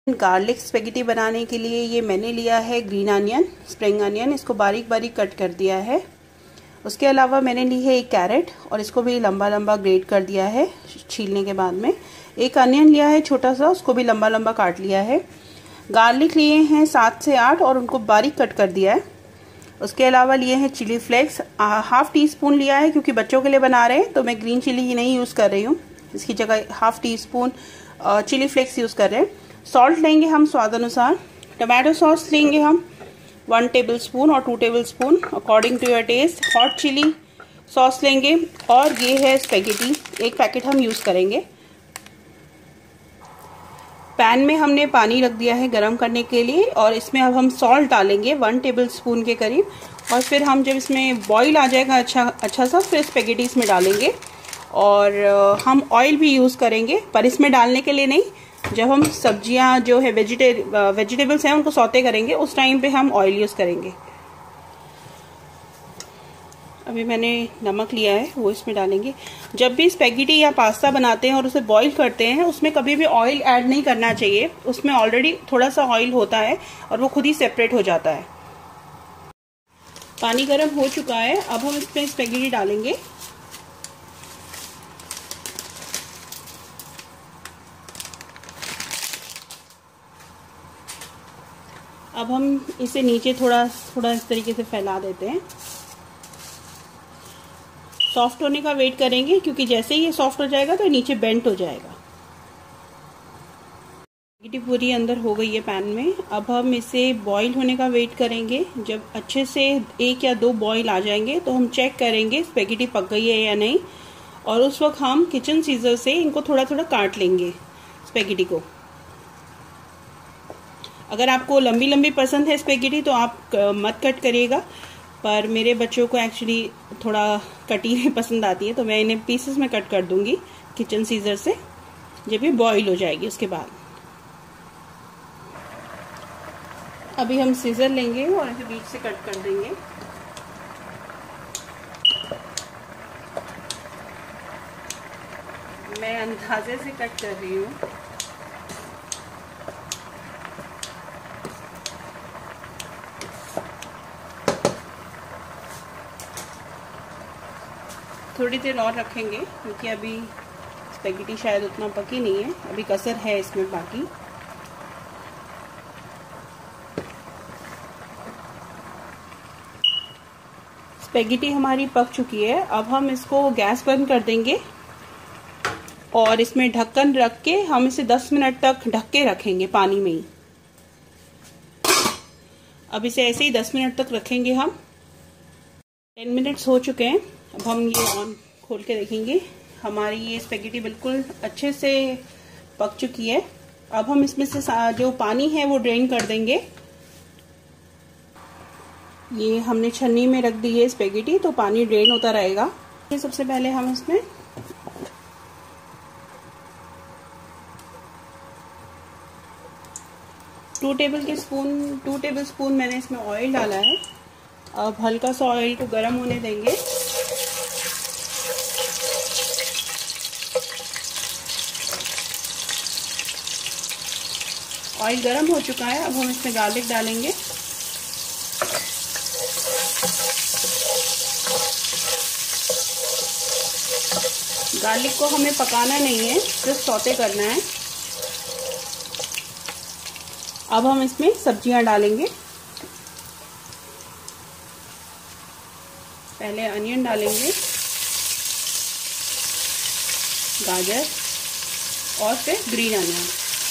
Garlic spaghetti बनाने के लिए ये मैंने लिया है ग्रीन अनियन, स्प्रिंग अनियन, इसको बारीक बारीक कट कर दिया है। उसके अलावा मैंने ली है एक कैरेट और इसको भी लंबा लंबा ग्रेट कर दिया है छीलने के बाद में। एक अनियन लिया है छोटा सा, उसको भी लंबा लंबा काट लिया है। गार्लिक लिए हैं 7 से 8 और उनको बारीक कट कर दिया है। उसके अलावा लिए हैं chilli flakes, half teaspoon लिया है क्योंकि बच्चों के लिए बना रहे हैं तो मैं ग्रीन चिली ही नहीं यूज़ कर रही हूँ, इसकी जगह half teaspoon chilli flakes use कर रहे हैं। सॉल्ट लेंगे हम स्वाद अनुसार। टमाटो सॉस लेंगे हम 1 टेबलस्पून और 2 tablespoon according to your taste. Hot chilli sauce लेंगे और ये है स्पेगेटी, एक पैकेट हम यूज़ करेंगे। पैन में हमने पानी रख दिया है गरम करने के लिए और इसमें अब हम सॉल्ट डालेंगे 1 टेबलस्पून के करीब। और फिर हम जब इसमें बॉईल आ जाएगा अच्छा सा, फिर स्पेगेटी इसमें डालेंगे। और हम ऑयल भी यूज़ करेंगे, पर इसमें डालने के लिए नहीं, जब हम सब्जियां जो है वेजिटेबल्स हैं उनको सौते करेंगे उस टाइम पे हम ऑयल यूज़ करेंगे। अभी मैंने नमक लिया है वो इसमें डालेंगे। जब भी स्पेगेटी या पास्ता बनाते हैं और उसे बॉईल करते हैं उसमें कभी भी ऑयल ऐड नहीं करना चाहिए, उसमें ऑलरेडी थोड़ा सा ऑयल होता है और वो खुद ही सेपरेट हो जाता है। पानी गर्म हो चुका है, अब हम इसमें स्पेगेटी डालेंगे। अब हम इसे नीचे थोड़ा थोड़ा इस तरीके से फैला देते हैं। सॉफ्ट होने का वेट करेंगे क्योंकि जैसे ही ये सॉफ्ट हो जाएगा तो नीचे बेंट हो जाएगा। स्पेगेटी पूरी अंदर हो गई है पैन में। अब हम इसे बॉईल होने का वेट करेंगे। जब अच्छे से 1 या 2 बॉईल आ जाएंगे तो हम चेक करेंगे स्पेगेटी पक गई है या नहीं, और उस वक्त हम किचन सीजर से इनको थोड़ा थोड़ा काट लेंगे स्पेगेटी को। अगर आपको लंबी लंबी पसंद है स्पेगेटी तो आप मत कट करिएगा, पर मेरे बच्चों को एक्चुअली थोड़ा कटी हुई पसंद आती है तो मैं इन्हें पीसेस में कट कर दूंगी किचन सीजर से जब ये बॉईल हो जाएगी उसके बाद। अभी हम सीजर लेंगे और इसे बीच से कट कर देंगे। मैं अंदाजे से कट कर रही हूँ। थोड़ी देर और रखेंगे क्योंकि अभी स्पेगेटी शायद उतना पकी नहीं है, अभी कसर है इसमें बाकी। स्पेगेटी हमारी पक चुकी है। अब हम इसको गैस बंद कर देंगे और इसमें ढक्कन रख के हम इसे 10 मिनट तक ढक के रखेंगे पानी में ही। अब इसे ऐसे ही 10 मिनट तक रखेंगे हम। 10 मिनट्स हो चुके हैं। अब हम ये ऑन खोल के देखेंगे, हमारी ये स्पेगेटी बिल्कुल अच्छे से पक चुकी है। अब हम इसमें से जो पानी है वो ड्रेन कर देंगे। ये हमने छन्नी में रख दी है स्पेगेटी तो पानी ड्रेन होता रहेगा। ये सबसे पहले हम इसमें टू टेबल स्पून मैंने इसमें ऑयल डाला है। अब हल्का सा ऑयल को गर्म होने देंगे। ऑयल गर्म हो चुका है, अब हम इसमें गार्लिक डालेंगे। गार्लिक को हमें पकाना नहीं है, सिर्फ सौते करना है। अब हम इसमें सब्जियां डालेंगे। पहले अनियन डालेंगे, गाजर और फिर ग्रीन अनियन।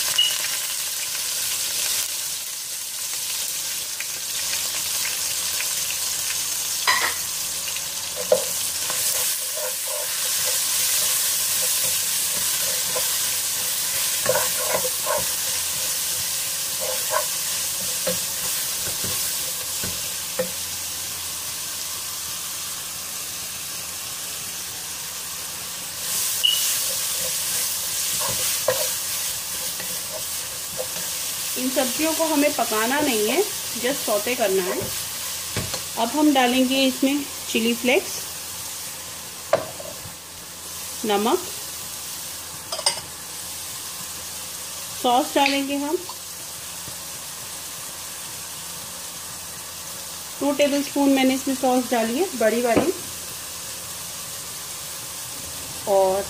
इन सब्जियों को हमें पकाना नहीं है, जस्ट सौते करना है। अब हम डालेंगे इसमें चिली फ्लेक्स, नमक, सॉस डालेंगे हम 2 टेबलस्पून मैंने इसमें सॉस डाली है बड़ी वाली, और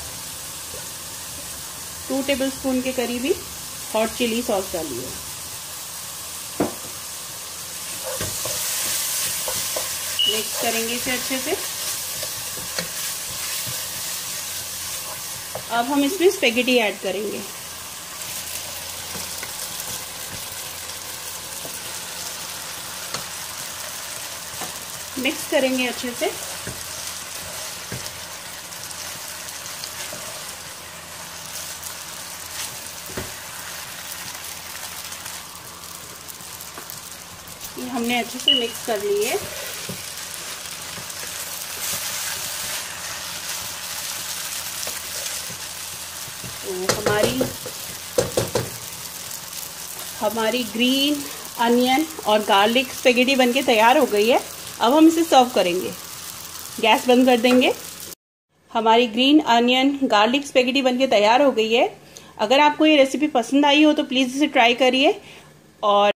2 टेबलस्पून के करीब ही हॉट चिली सॉस डाली है। मिक्स करेंगे इसे अच्छे से। अब हम इसमें स्पेगेटी ऐड करेंगे। मिक्स करेंगे अच्छे से। ये हमने अच्छे से मिक्स कर ली है। तो हमारी ग्रीन अनियन और गार्लिक स्पेगेटी बनके तैयार हो गई है। अब हम इसे सर्व करेंगे। गैस बंद कर देंगे। हमारी ग्रीन अनियन गार्लिक स्पेगेटी बनके तैयार हो गई है। अगर आपको ये रेसिपी पसंद आई हो तो प्लीज़ इसे ट्राई करिए और